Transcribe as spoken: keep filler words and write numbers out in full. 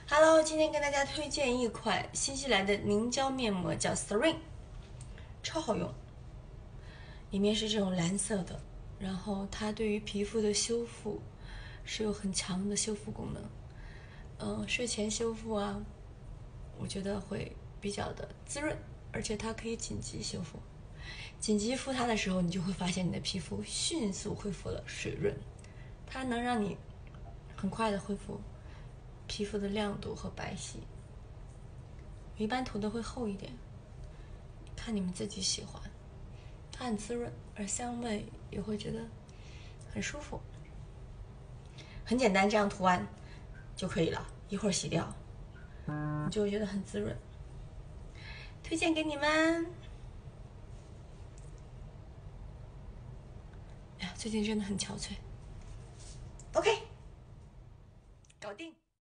Hello，今天跟大家推荐一款新西兰的凝胶面膜，叫 Serene， 超好用。里面是这种蓝色的，然后它对于皮肤的修复是有很强的修复功能。嗯、呃，睡前修复啊，我觉得会比较的滋润，而且它可以紧急修复。紧急敷它的时候，你就会发现你的皮肤迅速恢复了水润，它能让你很快的恢复皮肤的亮度和白皙。我一般涂的会厚一点，看你们自己喜欢。它很滋润，而香味也会觉得很舒服。很简单，这样涂完就可以了，一会儿洗掉，你就会觉得很滋润。推荐给你们。哎呀，最近真的很憔悴。